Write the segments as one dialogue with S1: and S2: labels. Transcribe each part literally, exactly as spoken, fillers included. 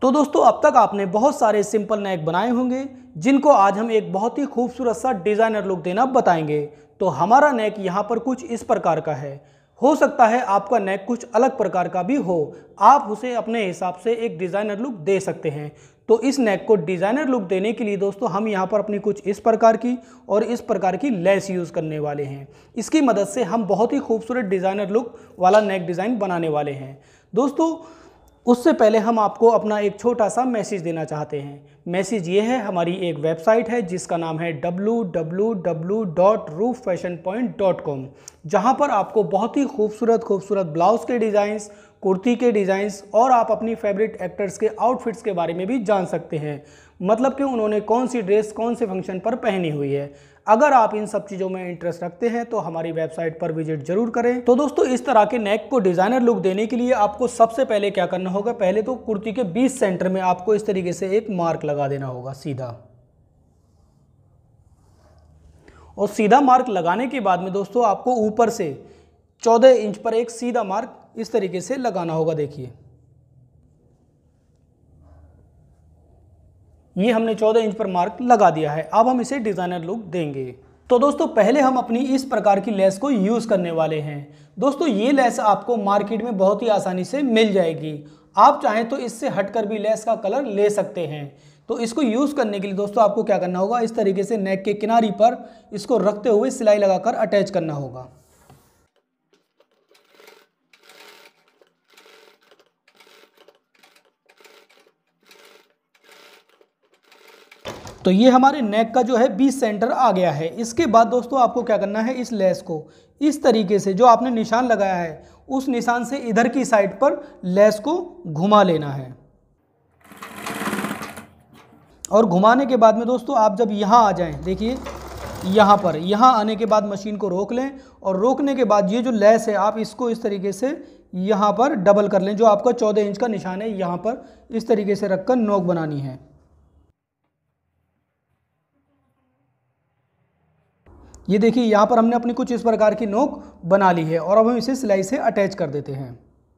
S1: तो दोस्तों अब तक आपने बहुत सारे सिंपल नेक बनाए होंगे जिनको आज हम एक बहुत ही खूबसूरत सा डिज़ाइनर लुक देना बताएंगे। तो हमारा नेक यहाँ पर कुछ इस प्रकार का है। हो सकता है आपका नेक कुछ अलग प्रकार का भी हो, आप उसे अपने हिसाब से एक डिज़ाइनर लुक दे सकते हैं। तो इस नेक को डिज़ाइनर लुक देने के लिए दोस्तों हम यहाँ पर अपनी कुछ इस प्रकार की और इस प्रकार की लेस यूज़ करने वाले हैं। इसकी मदद से हम बहुत ही खूबसूरत डिज़ाइनर लुक वाला नेक डिज़ाइन बनाने वाले हैं। दोस्तों उससे पहले हम आपको अपना एक छोटा सा मैसेज देना चाहते हैं। मैसेज ये है, हमारी एक वेबसाइट है जिसका नाम है W W W dot Roof Fashion Point dot com, जहाँ पर आपको बहुत ही खूबसूरत खूबसूरत ब्लाउज़ के डिज़ाइंस, कुर्ती के डिज़ाइंस और आप अपनी फेवरेट एक्टर्स के आउटफिट्स के बारे में भी जान सकते हैं। मतलब कि उन्होंने कौन सी ड्रेस कौन से फंक्शन पर पहनी हुई है। अगर आप इन सब चीज़ों में इंटरेस्ट रखते हैं तो हमारी वेबसाइट पर विजिट जरूर करें। तो दोस्तों इस तरह के नेक को डिज़ाइनर लुक देने के लिए आपको सबसे पहले क्या करना होगा, पहले तो कुर्ती के बीच सेंटर में आपको इस तरीके से एक मार्क लगा देना होगा सीधा। और सीधा मार्क लगाने के बाद में दोस्तों आपको ऊपर से चौदह इंच पर एक सीधा मार्क इस तरीके से लगाना होगा। देखिए ये हमने चौदह इंच पर मार्क लगा दिया है। अब हम इसे डिज़ाइनर लुक देंगे। तो दोस्तों पहले हम अपनी इस प्रकार की लेस को यूज़ करने वाले हैं। दोस्तों ये लेस आपको मार्केट में बहुत ही आसानी से मिल जाएगी। आप चाहें तो इससे हटकर भी लेस का कलर ले सकते हैं। तो इसको यूज़ करने के लिए दोस्तों आपको क्या करना होगा, इस तरीके से नेक के किनारी पर इसको रखते हुए सिलाई लगाकर अटैच करना होगा। तो ये हमारे नेक का जो है बीस सेंटर आ गया है। इसके बाद दोस्तों आपको क्या करना है, इस लेस को इस तरीके से जो आपने निशान लगाया है उस निशान से इधर की साइड पर लेस को घुमा लेना है। और घुमाने के बाद में दोस्तों आप जब यहाँ आ जाएं, देखिए यहाँ पर यहाँ आने के बाद मशीन को रोक लें और रोकने के बाद ये जो लेस है आप इसको इस तरीके से यहाँ पर डबल कर लें। जो आपका चौदह इंच का निशान है यहाँ पर इस तरीके से रखकर नोक बनानी है। ये देखिए यहाँ पर हमने अपनी कुछ इस प्रकार की नोक बना ली है और अब हम इसे सिलाई से अटैच कर देते हैं।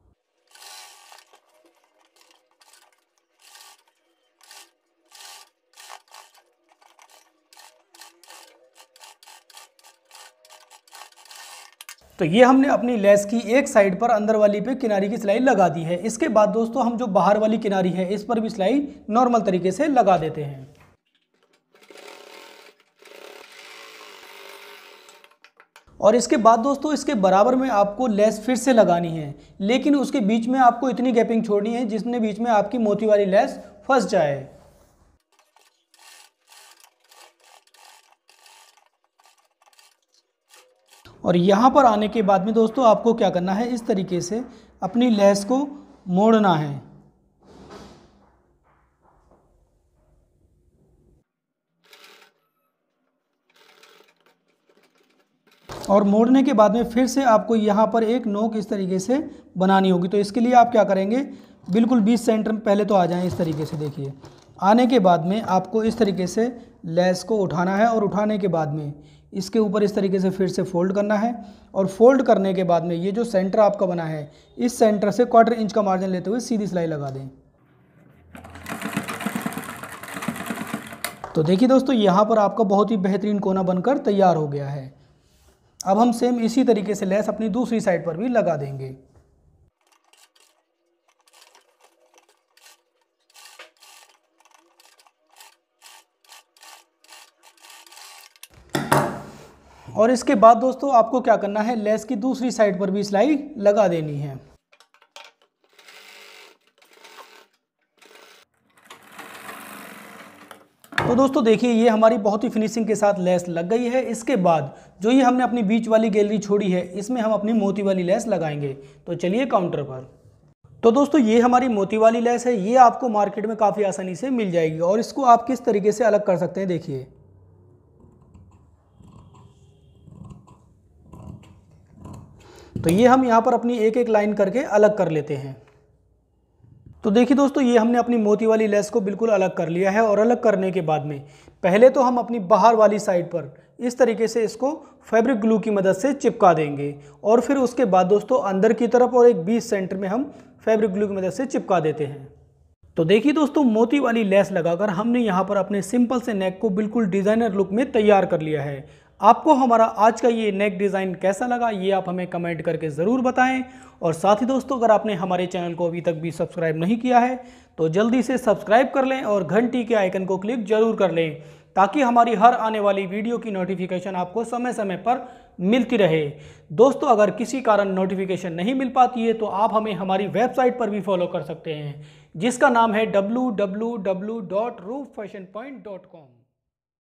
S1: तो ये हमने अपनी लेस की एक साइड पर अंदर वाली पे किनारी की सिलाई लगा दी है। इसके बाद दोस्तों हम जो बाहर वाली किनारी है इस पर भी सिलाई नॉर्मल तरीके से लगा देते हैं। और इसके बाद दोस्तों इसके बराबर में आपको लेस फिर से लगानी है, लेकिन उसके बीच में आपको इतनी गैपिंग छोड़नी है जिसमें बीच में आपकी मोती वाली लेस फंस जाए। और यहाँ पर आने के बाद में दोस्तों आपको क्या करना है, इस तरीके से अपनी लेस को मोड़ना है। और मोड़ने के बाद में फिर से आपको यहाँ पर एक नोक इस तरीके से बनानी होगी। तो इसके लिए आप क्या करेंगे, बिल्कुल बीस सेंटर में पहले तो आ जाएं इस तरीके से। देखिए आने के बाद में आपको इस तरीके से लेस को उठाना है और उठाने के बाद में इसके ऊपर इस तरीके से फिर से फोल्ड करना है। और फोल्ड करने के बाद में ये जो सेंटर आपका बना है इस सेंटर से क्वार्टर इंच का मार्जिन लेते हुए सीधी सिलाई लगा दें। तो देखिए दोस्तों यहाँ पर आपका बहुत ही बेहतरीन कोना बनकर तैयार हो गया है। अब हम सेम इसी तरीके से लेस अपनी दूसरी साइड पर भी लगा देंगे। और इसके बाद दोस्तों आपको क्या करना है, लेस की दूसरी साइड पर भी सिलाई लगा देनी है। तो दोस्तों देखिए ये हमारी बहुत ही फिनिशिंग के साथ लेस लग गई है। इसके बाद जो ये हमने अपनी बीच वाली गैलरी छोड़ी है इसमें हम अपनी मोती वाली लेस लगाएंगे। तो चलिए काउंटर पर। तो दोस्तों ये हमारी मोती वाली लेस है, ये आपको मार्केट में काफ़ी आसानी से मिल जाएगी। और इसको आप किस तरीके से अलग कर सकते हैं, देखिए तो ये हम यहाँ पर अपनी एक एक लाइन करके अलग कर लेते हैं। तो देखिए दोस्तों ये हमने अपनी मोती वाली लेस को बिल्कुल अलग कर लिया है। और अलग करने के बाद में पहले तो हम अपनी बाहर वाली साइड पर इस तरीके से इसको फैब्रिक ग्लू की मदद से चिपका देंगे। और फिर उसके बाद दोस्तों अंदर की तरफ और एक बीच सेंटर में हम फैब्रिक ग्लू की मदद से चिपका देते हैं। तो देखिए दोस्तों, मोती वाली लेस लगाकर हमने यहाँ पर अपने सिंपल से नेक को बिल्कुल डिज़ाइनर लुक में तैयार कर लिया है। आपको हमारा आज का ये नेक डिज़ाइन कैसा लगा ये आप हमें कमेंट करके ज़रूर बताएं। और साथ ही दोस्तों, अगर आपने हमारे चैनल को अभी तक भी सब्सक्राइब नहीं किया है तो जल्दी से सब्सक्राइब कर लें और घंटी के आइकन को क्लिक जरूर कर लें, ताकि हमारी हर आने वाली वीडियो की नोटिफिकेशन आपको समय समय पर मिलती रहे। दोस्तों, अगर किसी कारण नोटिफिकेशन नहीं मिल पाती है तो आप हमें हमारी वेबसाइट पर भी फॉलो कर सकते हैं, जिसका नाम है W W W dot Roof Fashion Point dot com.